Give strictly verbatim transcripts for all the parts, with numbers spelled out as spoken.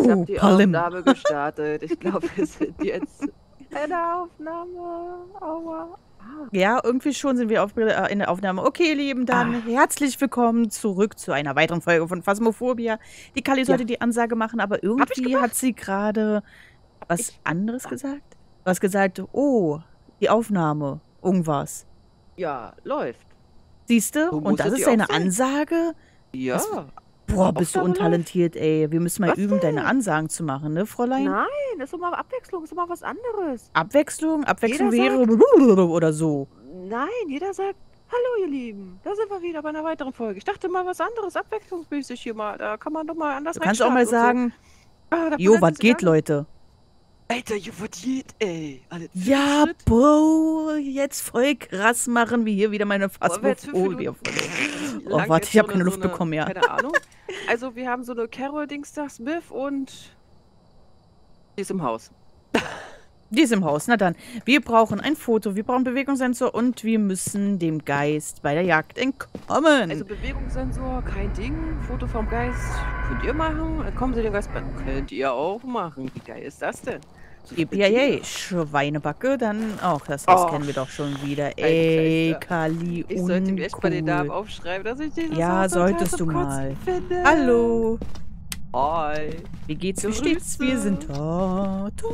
Ich habe Oh, die Palim. Aufnahme gestartet. Ich glaube, wir sind jetzt in der Aufnahme. Aua. Ah. Ja, irgendwie schon sind wir auf, äh, in der Aufnahme. Okay, ihr Lieben, dann Ah. herzlich willkommen zurück zu einer weiteren Folge von Phasmophobia. Die Kali Ja. sollte die Ansage machen, aber Hab ich irgendwie gemacht? hat sie gerade was ich anderes gemacht? gesagt. Du hast gesagt, oh, die Aufnahme, irgendwas. Ja, läuft. Siehst du? So Und muss das es ist ja auch deine sein. Ansage? Ja. Was- Boah, bist du Aufnahme untalentiert, ey. Wir müssen mal Was üben, deine denn? Ansagen zu machen, ne, Fräulein? Nein, das ist doch mal Abwechslung, ist doch mal was anderes. Abwechslung? Abwechslung Jeder wäre oder so. Nein, jeder sagt, hallo ihr Lieben, da sind wir wieder bei einer weiteren Folge. Ich dachte mal was anderes, abwechslungsmäßig hier mal. Da kann man doch mal anders Du kannst auch mal reinstarten und sagen, so. Ah, da jo, wundert was sich geht, sogar- Leute? Alter, jo, was geht, ey? Alle Ja, Fortschritt. Bro, jetzt voll krass machen wir hier wieder meine Wollen wir jetzt fünf Phasmophobie. Minuten Oh, lang warte, jetzt ich habe so keine eine- Luft so eine- bekommen, ja. Keine Ahnung. Also wir haben so eine Carol-Dings da, Smith und die ist im Haus. Die ist im Haus. Na dann, wir brauchen ein Foto, wir brauchen Bewegungssensor und wir müssen dem Geist bei der Jagd entkommen. Also Bewegungssensor, kein Ding. Foto vom Geist könnt ihr machen. Dann kommen Sie den Geist bei. Könnt ihr auch machen. Wie geil ist das denn? So Yippie, Schweinebacke, dann auch. Das, das Oh, kennen wir doch schon wieder. Scheiße. Ey, Kali, Ich sollte mir echt bei den Namen uncool. aufschreiben, dass ich dieses Ja, Haus total solltest zum du Kotzen mal. Finde. Hallo, Hi. wie geht's, wie Grüße. steht's? Wir sind da, da.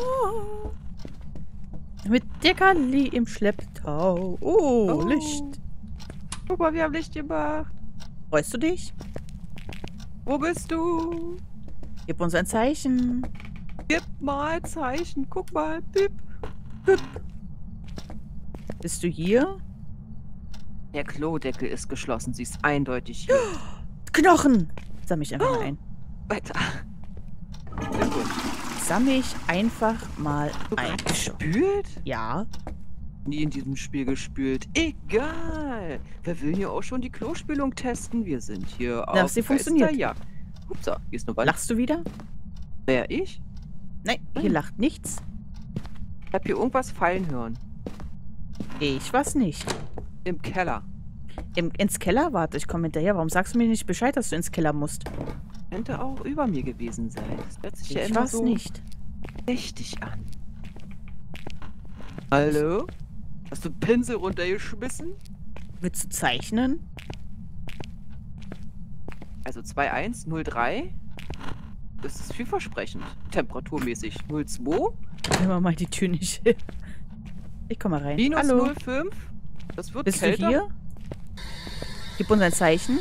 Mit der Kali im Schlepptau. Oh, Oh. Licht. Guck mal, wir haben Licht gemacht. Freust du dich? Wo bist du? Gib uns ein Zeichen. Gib mal Zeichen. Guck mal. Bip. Bist du hier? Der Klodeckel ist geschlossen. Sie ist eindeutig hier. Knochen! Sammle ich einfach mal ein. Weiter. Sehr gut. Sammle ich einfach mal Du ein. gerade gespült? Ja. Nie in diesem Spiel gespült. Egal. Wir will hier auch schon die Klospülung testen. Wir sind hier Na, auf sie funktioniert. Geisterjagd. Upsa, hier ist nur Wand. Lachst du wieder? Wer, ich? Nein, hier Nein. lacht nichts. Ich hab hier irgendwas fallen hören. Ich was nicht. Im Keller. Im, ins Keller? Warte, ich komme hinterher. Warum sagst du mir nicht Bescheid, dass du ins Keller musst? Könnte auch über mir gewesen sein. Das hört sich ja Ich immer was so nicht. richtig an. Hallo? Hast du einen Pinsel runtergeschmissen? Willst du zeichnen? Also zwei eins null drei. Das ist vielversprechend. Temperaturmäßig null zwei. Nehmen wir mal die Tür nicht hin. Ich komme mal rein. Minus Hallo. null fünf. Das wird Bist kälter. du hier? Gib uns ein Zeichen.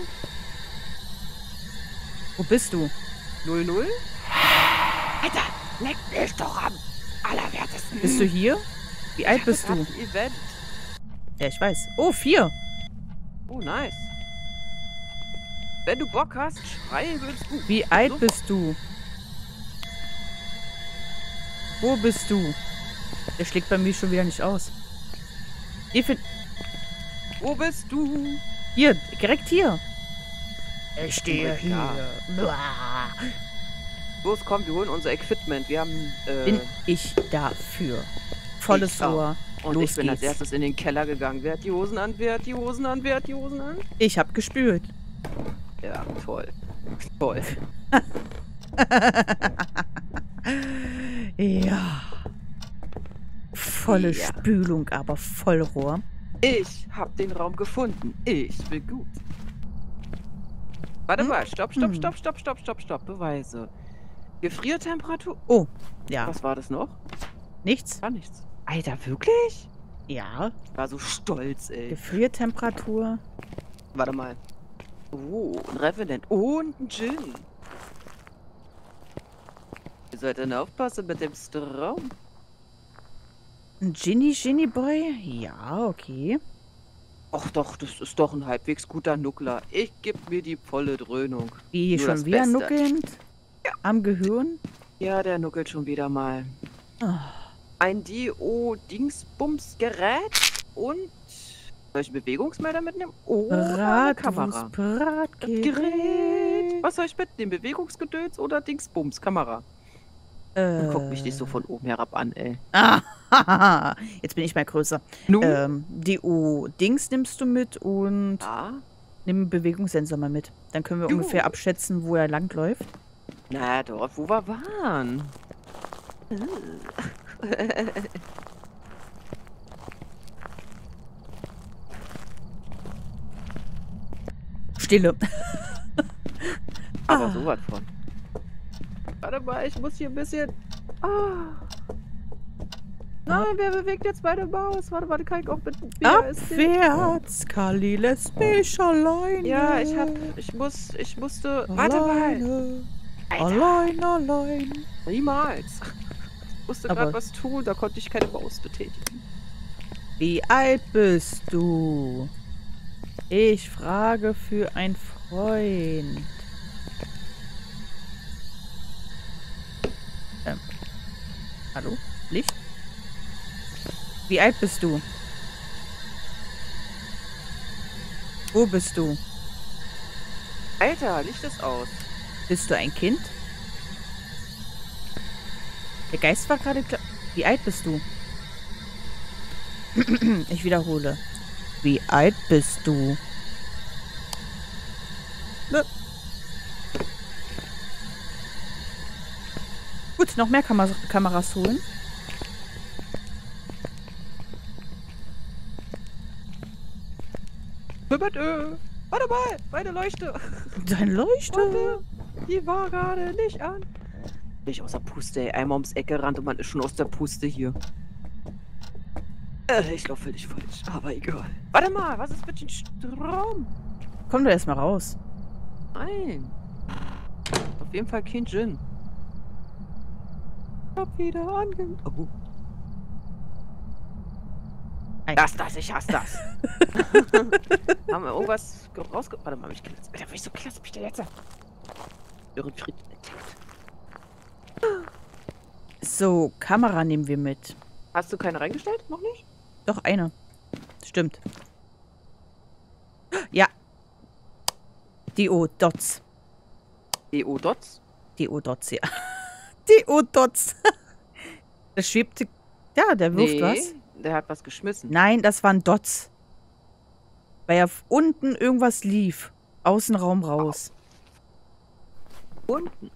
Wo bist du? null null. Alter, leck mich doch am allerwertesten. Bist du hier? Wie alt bist du? Ein Event. Ja, ich weiß. Oh, vier. Oh, nice. Wenn du Bock hast, schreien willst du. Wie alt So. bist du? Wo bist du? Der schlägt bei mir schon wieder nicht aus. Hier, für, Wo bist du? hier direkt hier. Ich stehe hier. Los, komm, wir holen unser Equipment. Wir haben. Äh, Bin ich dafür. Volles Ich auch. Ohr. und Los ich bin als geht's. erstes in den Keller gegangen. Wer hat die Hosen an? Wer hat die Hosen an? Wer hat die Hosen an? Ich hab gespült. Ja, toll. Toll. Ja. Volle Ja. Spülung, aber Vollrohr. Ich hab den Raum gefunden. Ich bin gut. Warte Hm? mal. Stopp, stopp, Hm. stopp, stopp, stopp, stopp, stopp. Beweise. Gefriertemperatur. Oh, ja. Was war das noch? Nichts? War nichts. Alter, wirklich? Ja. Ich war so stolz, ey. Gefriertemperatur. Warte mal. Oh, ein Revenant und ein Gin. Ihr sollt dann aufpassen mit dem Strom. Ein Ginny Ginny Boy? Ja, okay. Ach doch, das ist doch ein halbwegs guter Nuckler. Ich geb mir die volle Dröhnung. Wie Nur schon das wieder Beste. nuckelnd? Am Gehirn? Ja, der nuckelt schon wieder mal. Ah, Ein D O-Dingsbums-Gerät und... Soll ich einen Bewegungsmelder mitnehmen? Oh, eine Kamera. Bratwurst, Das Gerät. Bratgerät. Was soll ich mitnehmen? Bewegungsgedöns oder Dingsbums? Kamera. Äh, Guck mich nicht so von oben herab an, ey. Ah, jetzt bin ich mal größer. Nun? Ähm, D O-Dings nimmst du mit und Ja. nimm einen Bewegungssensor mal mit. Dann können wir Juhu. ungefähr abschätzen, wo er langläuft. Na, dort, wo wir waren. Stille. Aber Ah. sowas von. Warte mal, ich muss hier ein bisschen... Ah. Nein, wer bewegt jetzt meine Maus? Warte mal, kann ich auch mit dem Bier essen? Abwärts, Kali lässt mich alleine. Ja, ich hab... Ich muss... Ich musste... Warte mal! Alleine, Alter, allein, allein. niemals. Ich musste Aber- gerade was tun, da konnte ich keine Maus betätigen. Wie alt bist du? Ich frage für ein Freund. Ähm. Hallo? Licht? Wie alt bist du? Wo bist du? Alter, Licht ist aus. Bist du ein Kind? Der Geist war gerade klar. Wie alt bist du? Ich wiederhole. Wie alt bist du? Ne. Gut, noch mehr Kamer Kameras holen. Bitte. Warte mal, meine Leuchte. Dein Leuchte. Warte, die war gerade nicht an. Nicht aus der Puste, ey. Einmal ums Eck gerannt und man ist schon aus der Puste hier. Äh, ich laufe völlig falsch, aber egal. Warte mal, was ist mit dem Strom? Komm doch erstmal raus. Nein. Auf jeden Fall kein Gin. Ich hab wieder ange... Oh. Ei. Das, das, ich hasse das. Haben wir irgendwas rausge... Warte mal, mich klasse. Alter, ich so klasse, mich der Letzte. Fried entdeckt. So, Kamera nehmen wir mit. Hast du keine reingestellt? Noch nicht? Doch, eine. Stimmt. Ja. D O-Dots. D O-Dots? D O-Dots, ja. D O-Dots. Das schwebte... Ja, der wirft Nee, was. der hat was geschmissen. Nein, das waren Dots. Weil ja unten irgendwas lief. Außenraum raus. Unten.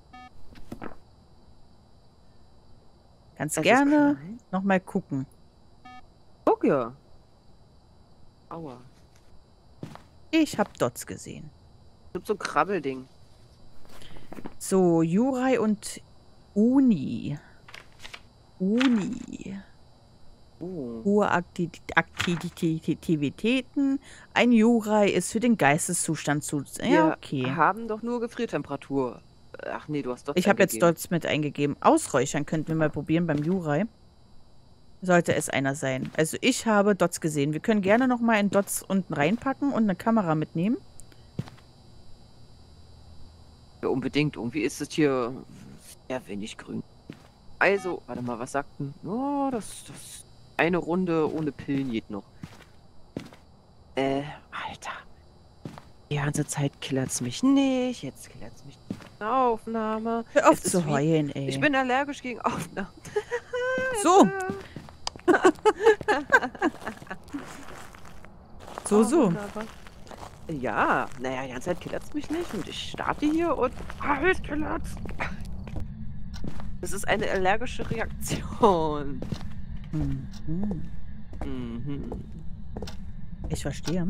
Kannst Das ist gerne klein. nochmal gucken. Guck ja. Aua. Ich habe Dots gesehen. Gibt so ein Krabbelding. So, Jurai und Uni. Uni. Oh. Hohe Akti Aktivitäten. Ein Jurai ist für den Geisteszustand zu... Ja, Wir okay. haben doch nur Gefriertemperatur. Ach nee, du hast Dots Ich habe jetzt eingegeben. Dots mit eingegeben. Ausräuchern könnten wir mal probieren beim Jurai. Sollte es einer sein. Also ich habe Dots gesehen. Wir können gerne nochmal einen Dots unten reinpacken und eine Kamera mitnehmen. Ja, unbedingt. Irgendwie ist es hier sehr wenig grün. Also, warte mal, was sagten? Oh, das, das eine Runde ohne Pillen geht noch. Äh, Alter. Die ganze Zeit killert's mich nicht. Jetzt killert's mich nicht. Aufnahme. Hör auf Es ist zu wie- heulen, ey. Ich bin allergisch gegen Aufnahmen. So. So, Oh, so. wunderbar. Ja, naja, die ganze Zeit killert's mich nicht und ich starte hier und... Ah, es killert's. Das ist eine allergische Reaktion. Mhm. Mhm. Ich verstehe.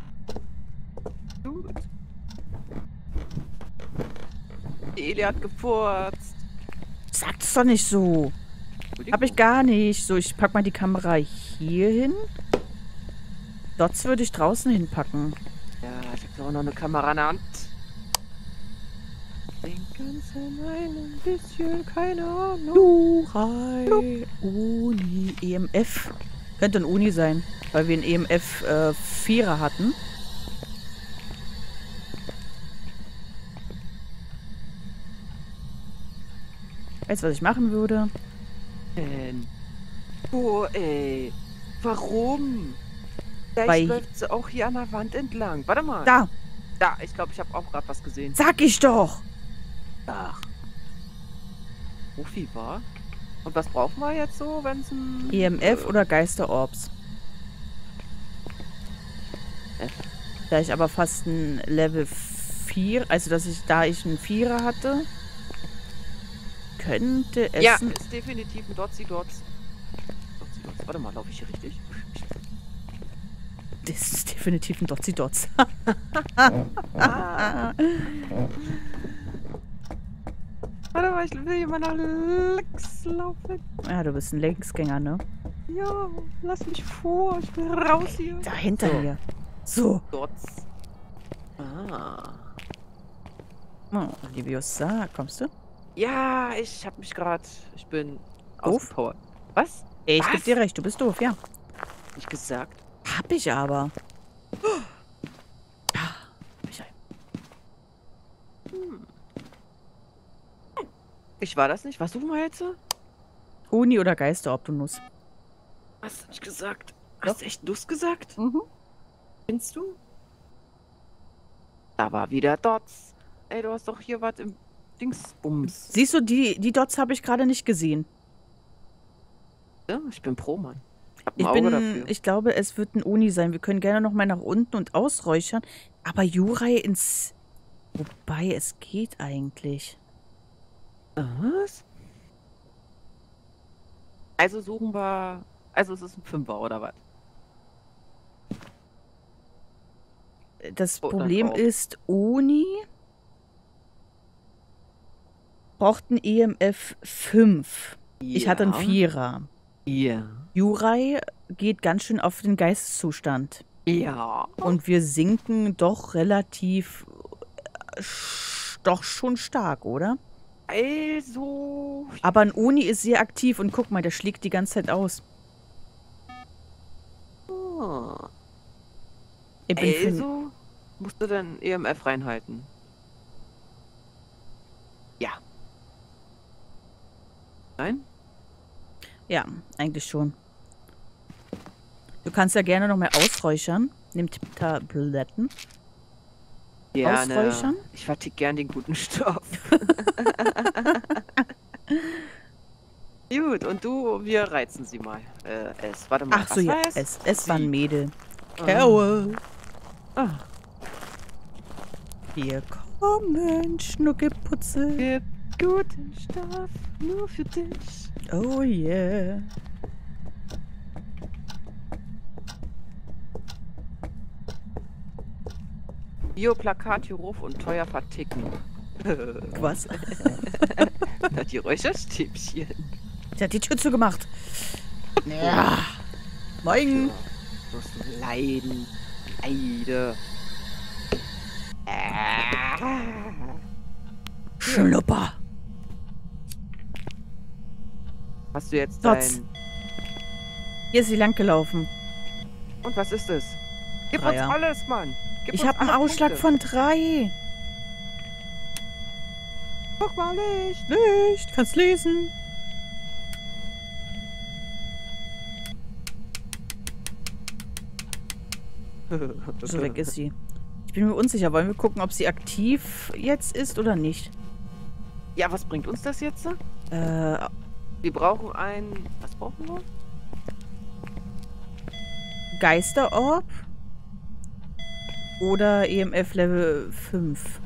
Gut. Die Eli hat gefurzt. Sag's doch nicht so. Hab ich gar nicht. So, ich pack mal die Kamera hier hin. Dots würde ich draußen hinpacken. Ja, ich hab auch noch eine Kamera in der Hand. Denken Sie ein bisschen, keine Ahnung. Jurai, Uni, E M F. Könnte ein Uni sein, weil wir einen E M F äh, Vierer hatten. Weißt du, was ich machen würde? Denn? Oh, ey. Warum? Vielleicht Weil- läuft sie auch hier an der Wand entlang. Warte mal. Da, Da, ich glaube, ich habe auch gerade was gesehen. sag ich doch. Ach. Profi war. Und was brauchen wir jetzt so, wenn es ein... E M F oder Geisterorbs. F. Da ich aber fast ein Level vier, also dass ich, da ich einen Vierer hatte, könnte es... Ja, ein- ist definitiv ein Dotzi Dots. Dotzi Dots. Warte mal, laufe ich hier richtig? Das ist definitiv ein Dotzi Dots. Ah. Warte mal, ich will hier mal nach links laufen. Ja, du bist ein Längsgänger, ne? Ja, lass mich vor. Ich will raus hier. Da hinter So. mir. So. Dots. Ah. Oh, Liviosa, kommst du? Ja, ich hab mich gerade. Ich bin Doof? ausgepowert. Was? Ey, ich Was? geb dir recht, du bist doof, ja. Nicht gesagt. Hab ich aber. Ja, hab ich ein. Hm. Ich war das nicht. Was suchen wir jetzt? Uni oder Geister, ob du Nuss. Hast du nicht gesagt? Doch. Hast du echt Nuss gesagt? Mhm. Findest du? Da war wieder Dots. Ey, du hast doch hier was im Dingsbums. Siehst du, die, die Dots habe ich gerade nicht gesehen. Ja, ich bin pro, Mann. Ich hab ein Ich Auge bin, dafür. ich glaube, es wird ein Uni sein. Wir können gerne noch mal nach unten und ausräuchern. Aber Jurai ins... Wobei, es geht eigentlich. Was? Also suchen wir... Also es ist ein Fünfer, oder was? Das Oh, dann Problem auch. ist, Uni braucht ein E M F fünf. Ich hatte einen Vierer. Ja. Jurai geht ganz schön auf den Geisteszustand. Ja. Und wir sinken doch relativ... äh, sch- Doch schon stark, oder? Also... Aber ein Uni ist sehr aktiv und guck mal, der schlägt die ganze Zeit aus. Ah. Ich bin für- Also musst du dann E M F reinhalten. Ja. Nein? Ja, eigentlich schon. Du kannst ja gerne noch mal ausräuchern. Nimm Tabletten. Gerne. Ausräuchern? Ich vertick gern den guten Stoff. Gut, und du, wir reizen sie mal. Äh, es. Warte mal. Ach so, was ja, war es? es, es war Sie. ein Mädel. Ah. Kerl. Ah. Hier kommen Schnuckeputze. Gib guten Stoff nur für dich. Oh yeah. Bioplakat hier ruf und teuer verticken. Was? Na, die Räucherstäbchen. Der hat die Tür zugemacht. Ja. Moin. Du musst leiden. Leide. Ah. Schlupper. Hast du jetzt Trotz. dein... Hier ist sie lang gelaufen. Und was ist es? Gib Dreier. uns alles, Mann. Gib Ich uns habe einen alle Ausschlag Punkte. von drei. Guck mal nicht. Nicht. Kannst lesen. So weg ist sie. Ich bin mir unsicher. Wollen wir gucken, ob sie aktiv jetzt ist oder nicht? Ja, was bringt uns das jetzt? Äh, Wir brauchen ein... Was brauchen wir? Geisterorb oder E M F Level fünf.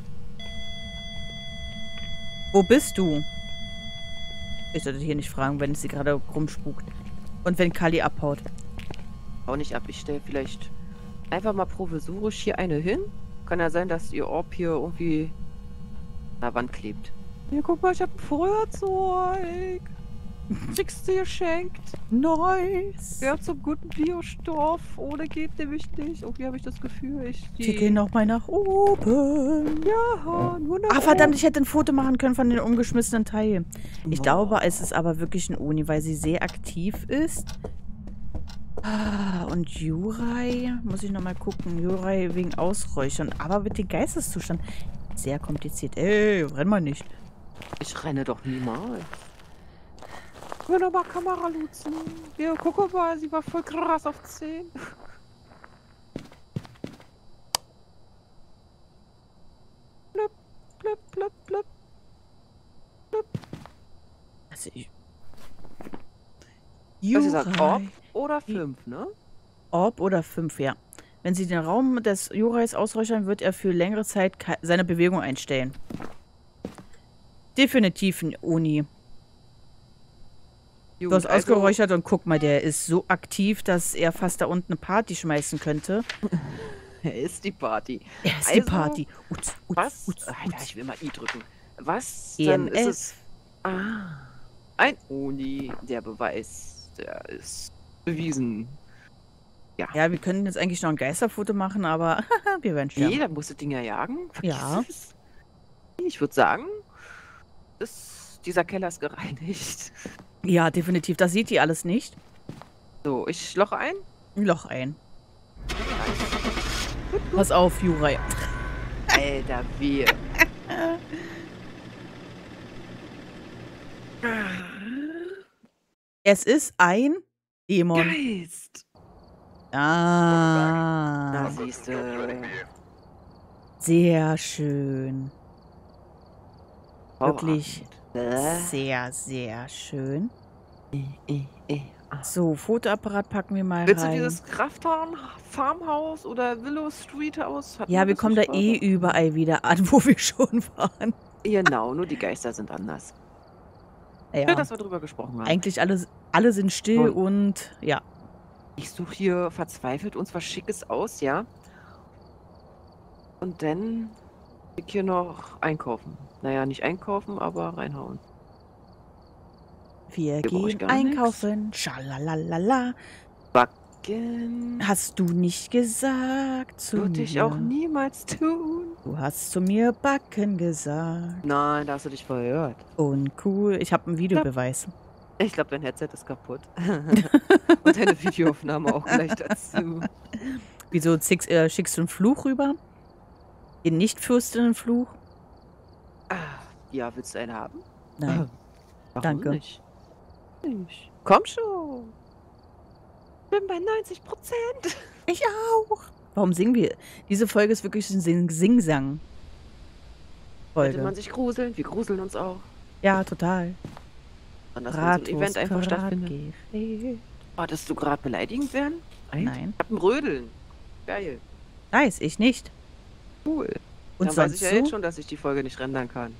Wo bist du? Ich sollte hier nicht fragen, wenn sie gerade rumspukt. Und wenn Kali abhaut. Auch nicht ab. Ich stelle vielleicht einfach mal provisorisch hier eine hin. Kann ja sein, dass ihr Orb hier irgendwie an der Wand klebt. Hier, guck mal, ich habe ein Feuerzeug. Kriegst du geschenkt. Nice. Ja, zum guten Biostoff. Ohne geht nämlich nicht. Irgendwie habe ich das Gefühl, ich... Wir gehen noch mal nach oben. Ja, nur nach Ah, verdammt, oben. ich hätte ein Foto machen können von den umgeschmissenen Teil. Ich Oh. glaube, es ist aber wirklich ein Uni, weil sie sehr aktiv ist. Ah, und Jurai, muss ich noch mal gucken. Jurai wegen Ausräuchern, aber mit dem Geisteszustand. Sehr kompliziert. Ey, renn mal nicht. Ich renne doch niemals. Ich will nochmal Kamera luzen. Ja, guck mal, sie war voll krass auf zehn. Blub, blub, blub, blub. Also ich... Was ist das? Orb Jurai. oder fünf, ne? Orb oder fünf, ja. Wenn sie den Raum des Jurais ausräuchern, wird er für längere Zeit ke- seine Bewegung einstellen. Definitiv ein Uni. Du hast ausgeräuchert und guck mal, der ist so aktiv, dass er fast da unten eine Party schmeißen könnte. Er ist die Party. Er ist also, die Party. Uts, uts, was? uts, Alter, uts. ich will mal I drücken. Was E dann M ist F. es? Ah, ein Uni. Der Beweis, der ist bewiesen. Ja. Ja, wir können jetzt eigentlich noch ein Geisterfoto machen, aber wir werden Nee, sterben. dann musst du Dinger jagen. Vergiss Ja. es. Ich würde sagen, das, dieser Keller ist gereinigt. Ja, definitiv. Das seht ihr alles nicht. So, ich loche ein. Ein Loch ein. Pass auf, Juraj. Alter, wehe. Es ist ein Dämon. Geist. Ah. Na, siehst du. Sehr schön. Wirklich Äh, sehr, sehr schön. äh, äh, ah. So, Fotoapparat packen wir mal Willst du rein. dieses Krafthorn Farmhaus oder Willow Street Haus? Hatten Ja, wir das kommen da nicht eh gerade? überall wieder an, wo wir schon waren. Genau, nur die Geister sind anders. Ja, Schön, dass wir drüber gesprochen haben. eigentlich alle, alle sind still und ja. Ich suche hier verzweifelt uns was Schickes aus, ja? Und dann will ich hier noch einkaufen. Naja, nicht einkaufen, aber reinhauen. Wir Hier brauch ich gehen gar nix. einkaufen. Schalalala. Backen. Hast du nicht gesagt zu Würde ich mir? auch niemals tun. Du hast zu mir Backen gesagt. Nein, da hast du dich verhört. Uncool. Ich habe einen Videobeweis. Ich glaube, dein Headset ist kaputt. Und deine Videoaufnahme auch gleich dazu. Wieso schickst, äh, schickst du einen Fluch rüber? Den Nicht-Fürstinnen-Fluch? Ah, ja, willst du eine haben? Nein. Warum Danke. nicht? Nicht. Komm schon. Bin bei neunzig Prozent. Ich auch. Warum singen wir? Diese Folge ist wirklich ein Sing Singsang. Sollte man Folge. sich gruseln? Wir gruseln uns auch. Ja, total. Und dass wenn so ein Event einfach stattfindet. Bratgefäß. Wolltest du gerade beleidigend werden? Nein. Ich hab ein Rödeln. Geil. Nice, ich nicht. Cool. Und Dann weiß sonst ich ja so? jetzt schon, dass ich die Folge nicht rendern kann.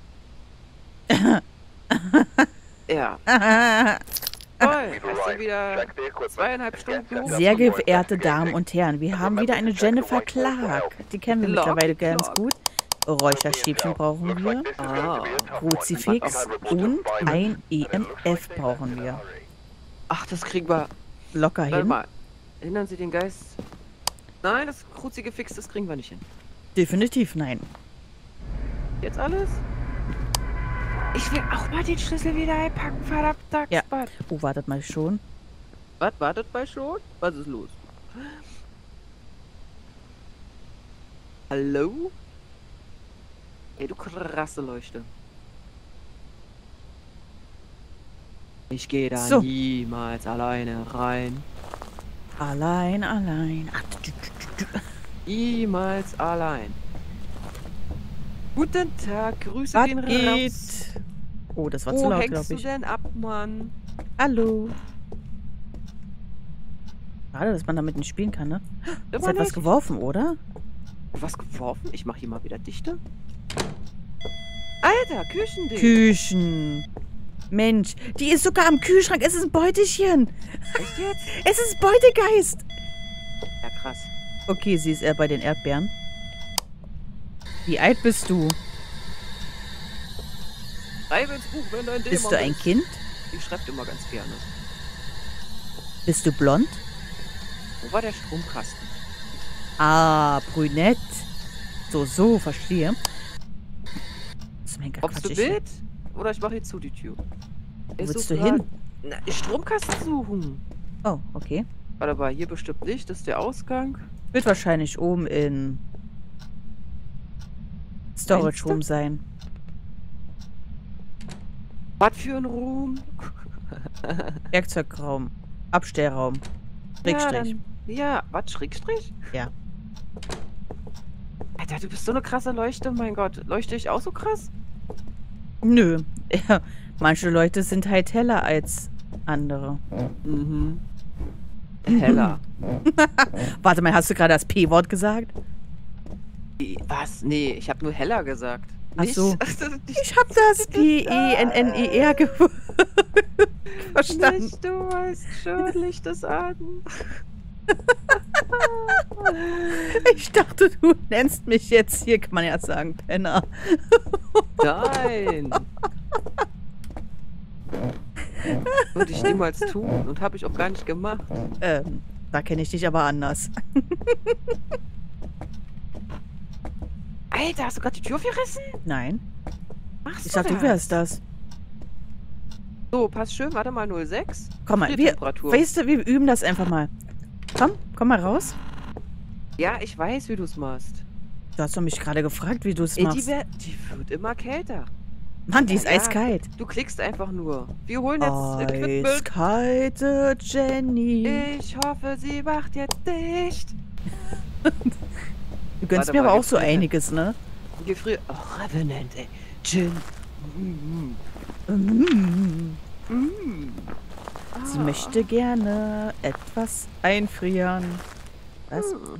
Ja. Toll. Hast du wieder zweieinhalb Stunden hoch? Sehr geehrte Damen und Herren, wir haben wieder eine Jennifer Clark. Die kennen wir Clark, mittlerweile ganz Clark. gut. Räucherstäbchen brauchen wir. Ah. Kruzifix und ein E M F brauchen wir. Ach, das kriegen wir. Locker Warte hin. mal. Erinnern Sie den Geist? Nein, das Kruzifix, das kriegen wir nicht hin. Definitiv nein. Jetzt alles? Ich will auch mal den Schlüssel wieder einpacken, verdammter Ja. Quatsch. Oh, wartet mal schon. Was, wartet bei schon? Was ist los? Hallo? Ey, du krasse Leuchte. Ich gehe da So. niemals alleine rein. Allein, allein. Ach, du, du, du, du. Niemals allein. Guten Tag, Grüße Was gehen geht? raus. Oh, das war zu Wo laut, hängst glaube du ich. denn ab, Mann? Hallo. Schade, dass man damit nicht spielen kann, ne? Ist Immer etwas nicht. geworfen, oder? Was geworfen? Ich mach hier mal wieder Dichte. Alter, Küchending. Küchen. Mensch, die ist sogar am Kühlschrank. Es ist ein Beutelchen. Echt jetzt? Es ist ein Beutegeist. Ja, krass. Okay, sie ist eher bei den Erdbeeren. Wie alt bist du? Schreibe ins Buch, wenn du ein Dämon Bist du ein bist. Kind? Ich schreibe immer ganz gerne. Bist du blond? Wo war der Stromkasten? Ah, brünett. So, so, verstehe. Das ist mega Kommst du quatschig. mit? Oder ich mache hier zu die Tür. Wo Ich willst such du grad- hin? Na, Stromkasten suchen. Oh, okay. Warte mal, hier bestimmt nicht. Das ist der Ausgang. Wird wahrscheinlich oben in Storage Meinst du? Room sein. Was für ein Ruhm. Werkzeugraum. Abstellraum. Ja, Schrägstrich. dann, ja, was? Schrägstrich? Ja. Alter, du bist so eine krasse Leuchte. Mein Gott, leuchte ich auch so krass? Nö. Ja, manche Leute sind halt heller als andere. Mhm. Heller. Warte mal, hast du gerade das P-Wort gesagt? Was? Nee, ich habe nur heller gesagt. Ach Nicht- so. Nicht- Ich hab das P E N N E R gehört. verstanden. Nicht, du weißt schon, Licht es an. Ich dachte, du nennst mich jetzt, hier kann man ja sagen, Penner. Nein. Würde ich niemals tun und habe ich auch gar nicht gemacht. Ähm, da kenne ich dich aber anders. Alter, hast du gerade die Tür verrissen? Nein. Machst Ich du dachte, du das? wärst das. So, passt schön. Warte mal, null sechs. Komm mal, wir, Temperatur. weißt du, wir üben das einfach mal. Komm, komm mal raus. Ja, ich weiß, wie du es machst. Du hast doch mich gerade gefragt, wie du es Ey, die, machst. wär- die wird immer kälter. Mann, die ist Ja, ja. eiskalt. Du klickst einfach nur. Wir holen jetzt Equipment. Eiskalte Jenny. Ich hoffe, sie macht jetzt dicht. Du gönnst Warte mir mal, aber auch gibt's so eine- einiges, ne? Gefrier... Oh, Revenant, ey. Gin. Mm, Mm. mm, mm. Sie Ah. möchte gerne etwas einfrieren. Was? Hm.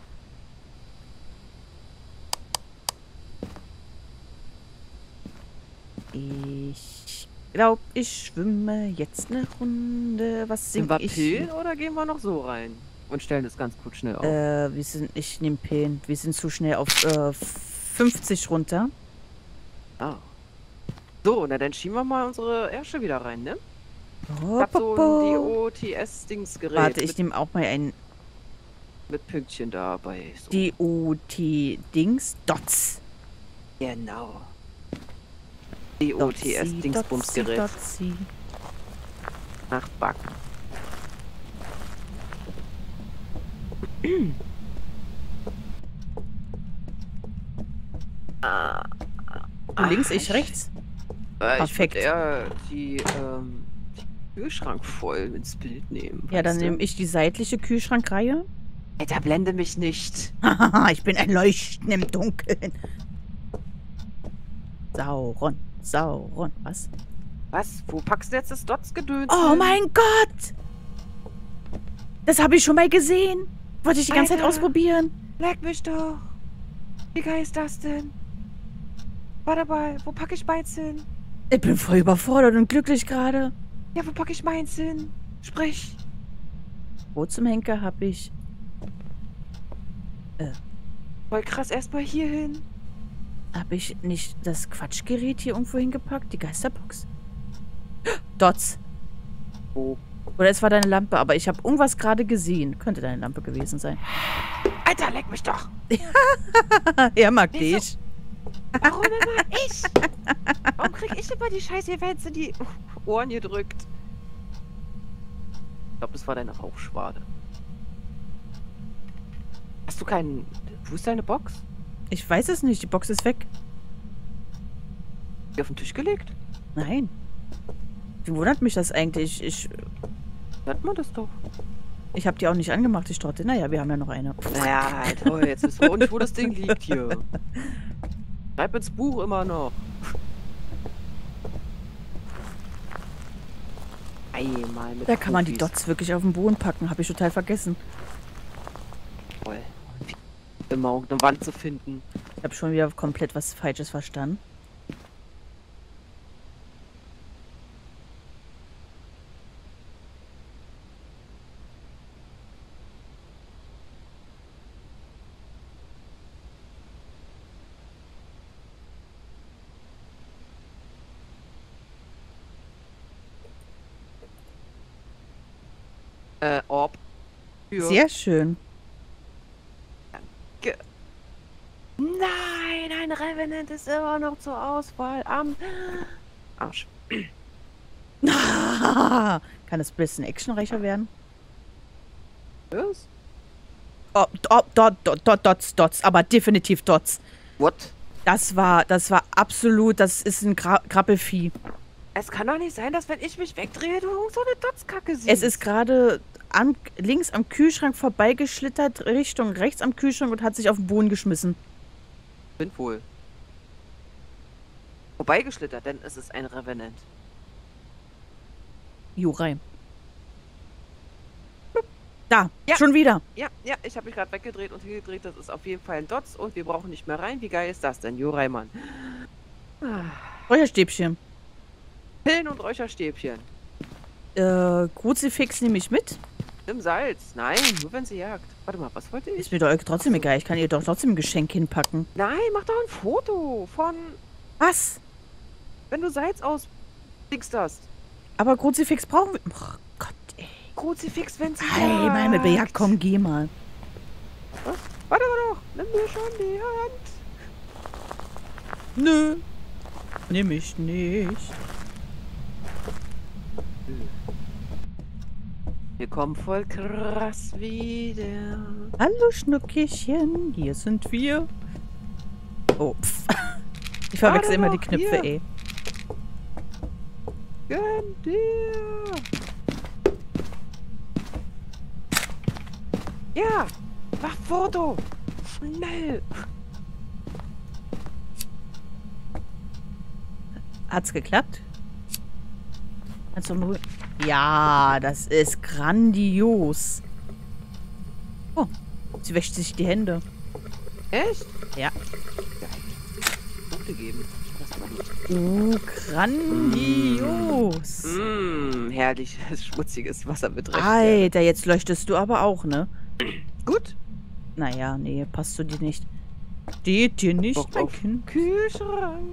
Ich glaube, ich schwimme jetzt eine Runde. Was Sind sing wir ich? Pillen oder gehen wir noch so rein? Und stellen das ganz gut schnell auf. Äh, wir sind, ich nehme Pillen. Wir sind zu schnell auf äh, fünfzig runter. Ah. So, na dann schieben wir mal unsere Ärsche wieder rein, ne? Ich Hopp, hab so hopp, ein hopp. D O T S-Dingsgerät Warte, ich mit, nehme auch mal ein mit Pünktchen dabei. So. D O T-Dings. Dots. Genau. D O T S-Dingsbumsgerät. Dotzi. Nach Back. ah, Du links, ach, ich rechts. Äh, Perfekt. Ich würde eher die, ähm, die Kühlschrank voll ins Bild nehmen. Ja, dann weißt du? nehme ich die seitliche Kühlschrankreihe. Alter, blende mich nicht. Hahaha, ich bin ein Leuchten im Dunkeln. Sauron, Sauron. Was? Was? Wo packst du jetzt das Dots-Gedöns Oh hin? mein Gott! Das habe ich schon mal gesehen. Wollte ich die ganze Zeit Alter. ausprobieren. Leck mich doch. Wie geil ist das denn? Warte mal, wo packe ich meins hin? Ich bin voll überfordert und glücklich gerade. Ja, wo packe ich meins hin? Sprich. Wo zum Henker habe ich... Voll krass, erstmal hier hin. Habe ich nicht das Quatschgerät hier irgendwo hingepackt? Die Geisterbox? Dots. Wo? Oder es war deine Lampe, aber ich habe irgendwas gerade gesehen. Könnte deine Lampe gewesen sein. Alter, leck mich doch. Er mag Wieso? dich. Warum immer ich? Warum krieg ich immer die scheiß Events in die Ohren gedrückt? Ich glaube, das war deine Rauchschwade. Hast du keinen... Wo ist deine Box? Ich weiß es nicht. Die Box ist weg. Die auf den Tisch gelegt? Nein. Wie wundert mich das eigentlich? Ich, Hört man das doch. ich habe die auch nicht angemacht, die Storte. Naja, wir haben ja noch eine. Naja, halt, toll. Jetzt wissen wir auch nicht, wo das Ding liegt hier. Schreib ins Buch immer noch. Einmal mit Da kann man die Profis. Dots wirklich auf den Boden packen. Habe ich total vergessen. Toll. Immer eine Wand zu finden. Ich habe schon wieder komplett was Falsches verstanden. Äh, Orb. Für Sehr schön. Nein, ein Revenant ist immer noch zur Auswahl am Arsch. Kann es ein bisschen actionreicher werden? Was? Oh, oh, dot, dot, dot, dots, dots, aber definitiv Dots. What? Das war, das war absolut, das ist ein Gra Grappelvieh. Es kann doch nicht sein, dass wenn ich mich wegdrehe, du so eine Dotzkacke siehst. Es ist gerade an, links am Kühlschrank vorbeigeschlittert, Richtung rechts am Kühlschrank und hat sich auf den Boden geschmissen. Bin wohl. Vorbeigeschlittert, denn es ist ein Revenant. Jurei. Da, Ja. schon wieder. Ja, ja, ich habe mich gerade weggedreht und hingedreht. Das ist auf jeden Fall ein Dotz und wir brauchen nicht mehr rein. Wie geil ist das denn, Jurei, Mann? Ah. Räucherstäbchen. Pillen und Räucherstäbchen. Äh, Kruzifix nehme ich mit. Nimm Salz. Nein, nur wenn sie jagt. Warte mal, was wollte ich? Ist mir doch trotzdem egal. Ich kann ihr doch trotzdem ein Geschenk hinpacken. Nein, mach doch ein Foto von, Was? wenn du Salz ausdingst hast. Aber Kruzifix brauchen wir... Oh Gott, ey. Kruzifix, wenn sie Hey, jagt. mal mit ja, komm, geh mal. Was? Warte mal doch. Nimm mir schon die Hand. Nö. Nimm ich nicht. Wir kommen voll krass wieder. Hallo, Schnuckchen. Hier sind wir. Oh, pff. Ich verwechsel immer die noch, Knöpfe, hier. ey. Gönn dir. Ja, mach Foto. Schnell. Hat's geklappt? Also nur... Ja, das ist grandios. Oh, sie wäscht sich die Hände. Echt? Ja. Geil. Punkte geben. Das war nicht. Oh, grandios. Mmh, herrliches, schmutziges Wasser mit Recht. Alter, jetzt leuchtest du aber auch, ne? Gut. Naja, nee, passt zu dir nicht. Steht dir nicht, Bock mein auf Kind. Kühlschrank.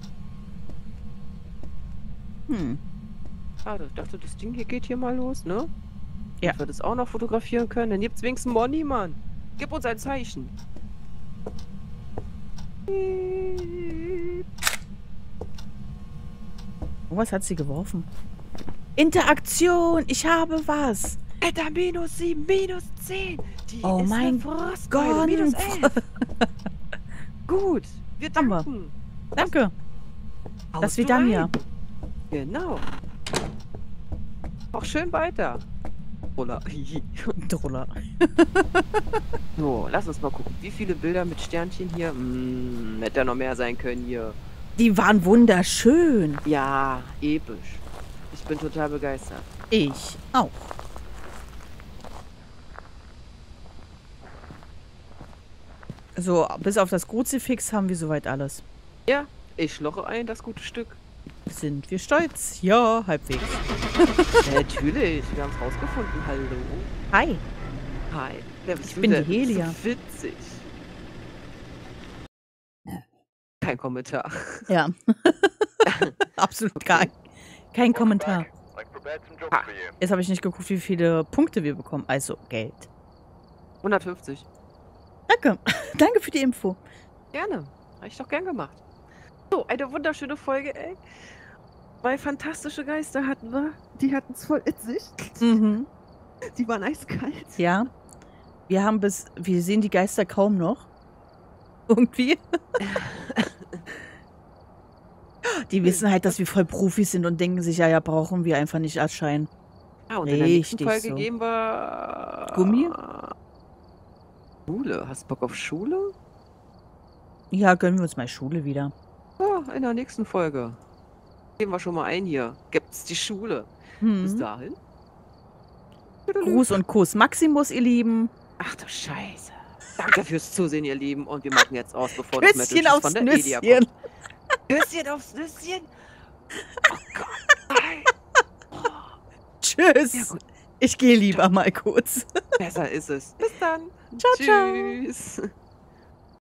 Hm. Schade, ich dachte, das Ding hier geht hier mal los, ne? Ja. Dass wir das auch noch fotografieren können. Dann gibt's wenigstens Money, Mann. Gib uns ein Zeichen. Oh, was hat sie geworfen? Interaktion, ich habe was. Alter, minus sieben, minus zehn. Die Oh ist mein eine Frostbeule. Gott. Minus elf. Gut, wir Haben wir. danken. Danke. Haust Das wie du dann rein. ja. Genau. Auch schön weiter. Oder. Droller. So, lass uns mal gucken. Wie viele Bilder mit Sternchen hier? Hm, hätte ja noch mehr sein können hier. Die waren wunderschön. Ja, episch. Ich bin total begeistert. Ich auch. So, bis auf das Kruzifix haben wir soweit alles. Ja, ich schloche ein, das gute Stück. Sind wir stolz? Ja, halbwegs. Natürlich, wir haben es rausgefunden. Hallo. Hi. Hi. Wer bist Ich du bin die denn? Helia. So witzig. Kein Kommentar. Ja. Absolut gar kein Kommentar. Jetzt habe ich nicht geguckt, wie viele Punkte wir bekommen. Also Geld. hundertfünfzig. Danke. Danke für die Info. Gerne. Habe ich doch gern gemacht. So, eine wunderschöne Folge, ey. Zwei fantastische Geister hatten wir. Die hatten es voll in sich. Mhm. Die waren eiskalt. Ja. Wir haben bis... Wir sehen die Geister kaum noch. Irgendwie. Die wissen halt, dass wir voll Profis sind und denken sich, ja, ja, brauchen wir einfach nicht erscheinen. Ja, und in der nächsten Richtig Folge so. gehen wir... Gummi? Schule. Hast du Bock auf Schule? Ja, gönnen wir uns mal Schule wieder. Ja, in der nächsten Folge. Gehen wir schon mal ein hier. Gibt's die Schule. Bis Hm. dahin. Gruß und Kuss Maximus, ihr Lieben. Ach du Scheiße. Danke fürs Zusehen, ihr Lieben. Und wir machen jetzt aus, bevor das Küsschen Metal aufs von der Elia Nüsschen. kommt. Küsschen aufs Nüsschen. Oh Gott. Nein. Oh, Tschüss. ja gut. Ich gehe lieber mal kurz. Besser ist es. Bis dann. Ciao, ciao. Tschüss.